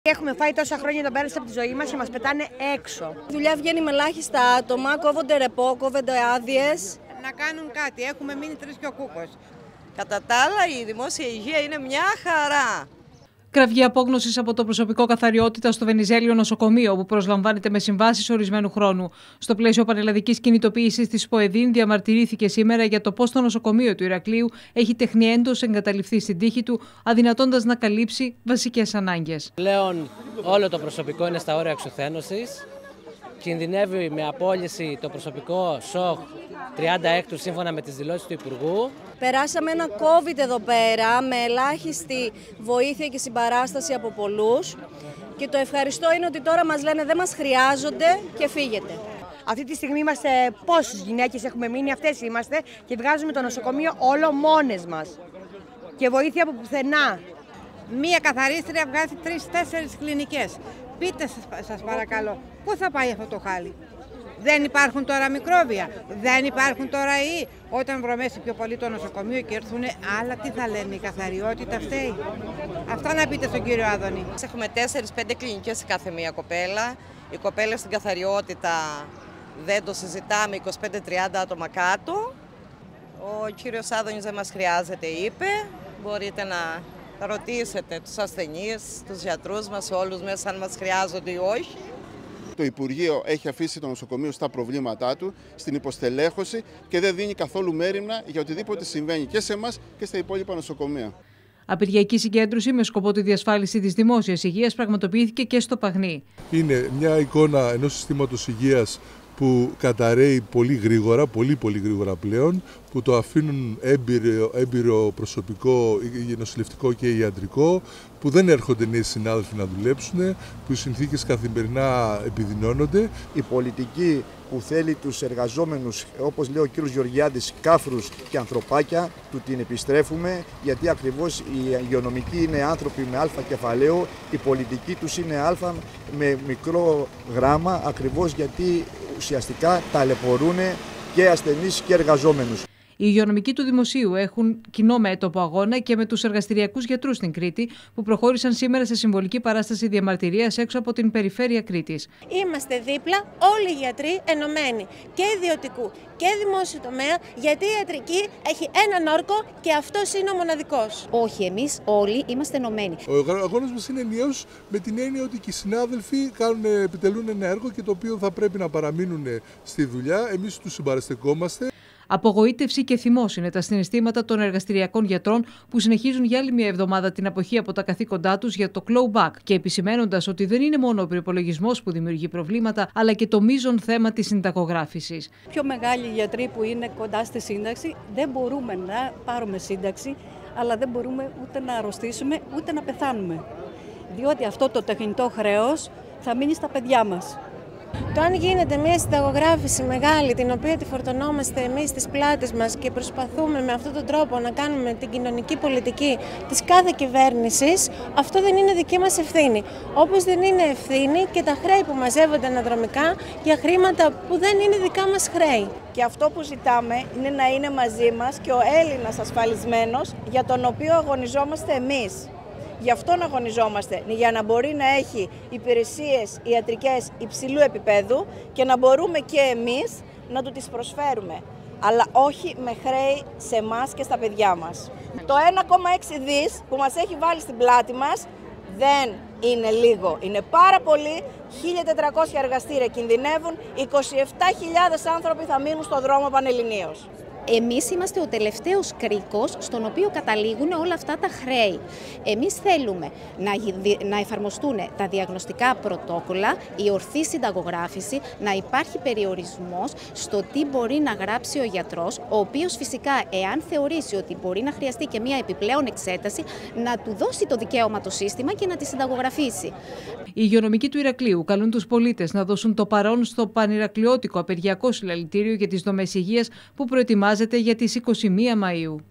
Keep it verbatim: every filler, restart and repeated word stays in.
Έχουμε φάει τόσα χρόνια τον πέρασε από τη ζωή μας και μας πετάνε έξω. Η δουλειά βγαίνει με ελάχιστα άτομα, κόβονται ρεπό, κόβονται άδειες. Να κάνουν κάτι, έχουμε μείνει τρεις και ο κούκος. Κατά τα άλλα, η δημόσια υγεία είναι μια χαρά. Κραυγή απόγνωσης από το προσωπικό καθαριότητα στο Βενιζέλιο νοσοκομείο, που προσλαμβάνεται με συμβάσεις ορισμένου χρόνου. Στο πλαίσιο πανελλαδικής κινητοποίησης της ΠΟΕΔΗΝ, διαμαρτυρήθηκε σήμερα για το πώς το νοσοκομείο του Ηρακλείου έχει τεχνιέντος εγκαταλειφθεί στην τύχη του, αδυνατώντας να καλύψει βασικές ανάγκες. Πλέον όλο το προσωπικό είναι στα όρια εξουθένωσης. Κινδυνεύει με απόλυση το προσωπικό ΣΟΧ τριάντα έκτου σύμφωνα με τις δηλώσεις του Υπουργού. Περάσαμε ένα COVID εδώ πέρα με ελάχιστη βοήθεια και συμπαράσταση από πολλούς και το ευχαριστώ είναι ότι τώρα μας λένε δεν μας χρειάζονται και φύγετε. Αυτή τη στιγμή είμαστε πόσες γυναίκες έχουμε μείνει, αυτές είμαστε και βγάζουμε το νοσοκομείο όλο μόνες μας και βοήθεια από πουθενά. Μία καθαρίστρια βγάζει τρεις-τέσσερις κλινικές. Πείτε σας, σας παρακαλώ, πού θα πάει αυτό το χάλι? Δεν υπάρχουν τώρα μικρόβια, δεν υπάρχουν τώρα ιοί. Όταν βρωμέσει πιο πολύ το νοσοκομείο και έρθουν άλλα, τι θα λένε, η καθαριότητα φταίει? Αυτά να πείτε στον κύριο Άδωνη. Έχουμε τέσσερις πέντε κλινικές σε κάθε μία κοπέλα. Οι κοπέλες στην καθαριότητα δεν το συζητάμε, είκοσι πέντε τριάντα άτομα κάτω. Ο κύριος Άδωνης δεν μας χρειάζεται, είπε. Μπορείτε να ρωτήσετε τους ασθενείς, τους γιατρούς μας, όλους μέσα αν μας χρειάζονται ή όχι. Το Υπουργείο έχει αφήσει το νοσοκομείο στα προβλήματά του, στην υποστελέχωση και δεν δίνει καθόλου μέριμνα για οτιδήποτε συμβαίνει και σε εμάς και στα υπόλοιπα νοσοκομεία. Απεργιακή συγκέντρωση με σκοπό τη διασφάλιση της δημόσιας υγείας πραγματοποιήθηκε και στο Παγνί. Είναι μια εικόνα ενός συστήματος υγείας που καταρρέει πολύ γρήγορα, πολύ πολύ γρήγορα πλέον, που το αφήνουν έμπειρο, έμπειρο προσωπικό, νοσηλευτικό και ιατρικό, που δεν έρχονται νέοι συνάδελφοι να δουλέψουν, που οι συνθήκες καθημερινά επιδεινώνονται. Η πολιτική που θέλει τους εργαζόμενους, όπως λέει ο κύριος Γεωργιάδης, κάφρους και ανθρωπάκια, του την επιστρέφουμε, γιατί ακριβώς οι υγειονομικοί είναι άνθρωποι με αλφα κεφαλαίο, η πολιτική τους είναι αλφα με μικρό γράμμα, ακριβώς γιατί ουσιαστικά ταλαιπωρούν και ασθενείς και εργαζόμενους. Οι υγειονομικοί του Δημοσίου έχουν κοινό μέτωπο αγώνα και με τους εργαστηριακούς γιατρούς στην Κρήτη, που προχώρησαν σήμερα σε συμβολική παράσταση διαμαρτυρίας έξω από την περιφέρεια Κρήτης. Είμαστε δίπλα όλοι οι γιατροί ενωμένοι, και ιδιωτικού και δημόσιου τομέα, γιατί η ιατρική έχει έναν όρκο και αυτός είναι ο μοναδικός. Όχι, εμείς όλοι είμαστε ενωμένοι. Ο αγώνας μας είναι ενιαίος με την έννοια ότι και οι συνάδελφοι κάνουν, επιτελούν ένα έργο και το οποίο θα πρέπει να παραμείνουν στη δουλειά. Εμείς τους συμπαραστεκόμαστε. Απογοήτευση και θυμός είναι τα συναισθήματα των εργαστηριακών γιατρών που συνεχίζουν για άλλη μια εβδομάδα την αποχή από τα καθήκοντά τους για το clawback και επισημένοντας ότι δεν είναι μόνο ο προϋπολογισμός που δημιουργεί προβλήματα, αλλά και το μείζον θέμα της συνταγογράφησης. Πιο μεγάλοι γιατροί που είναι κοντά στη σύνταξη δεν μπορούμε να πάρουμε σύνταξη, αλλά δεν μπορούμε ούτε να αρρωστήσουμε ούτε να πεθάνουμε. Διότι αυτό το τεχνητό χρέος θα μείνει στα παιδιά μας. Το αν γίνεται μια συνταγογράφηση μεγάλη, την οποία τη φορτωνόμαστε εμείς στις πλάτες μας και προσπαθούμε με αυτόν τον τρόπο να κάνουμε την κοινωνική πολιτική της κάθε κυβέρνησης, αυτό δεν είναι δική μας ευθύνη. Όπως δεν είναι ευθύνη και τα χρέη που μαζεύονται αναδρομικά για χρήματα που δεν είναι δικά μας χρέη. Και αυτό που ζητάμε είναι να είναι μαζί μας και ο Έλληνας ασφαλισμένος, για τον οποίο αγωνιζόμαστε εμείς. Γι' αυτόν αγωνιζόμαστε, για να μπορεί να έχει υπηρεσίες ιατρικές υψηλού επίπεδου και να μπορούμε και εμείς να του τις προσφέρουμε. Αλλά όχι με χρέη σε εμάς και στα παιδιά μας. Το ένα κόμμα έξι δις που μας έχει βάλει στην πλάτη μας δεν είναι λίγο. Είναι πάρα πολύ. χίλια τετρακόσια εργαστήρια κινδυνεύουν, είκοσι επτά χιλιάδες άνθρωποι θα μείνουν στο δρόμο πανελληνίως. Εμείς είμαστε ο τελευταίος κρίκος στον οποίο καταλήγουν όλα αυτά τα χρέη. Εμείς θέλουμε να, να εφαρμοστούν τα διαγνωστικά πρωτόκολλα, η ορθή συνταγογράφηση, να υπάρχει περιορισμός στο τι μπορεί να γράψει ο γιατρός, ο οποίος φυσικά, εάν θεωρήσει ότι μπορεί να χρειαστεί και μια επιπλέον εξέταση, να του δώσει το δικαίωμα το σύστημα και να τη συνταγογραφήσει. Οι υγειονομικοί του Ηρακλείου καλούν τους πολίτες να δώσουν το παρόν στο πανηρακλειώτικο απεργιακό συλλαλητήριο για τις δομές υγείας που προετοιμάζεται για τις είκοσι μία Μαΐου.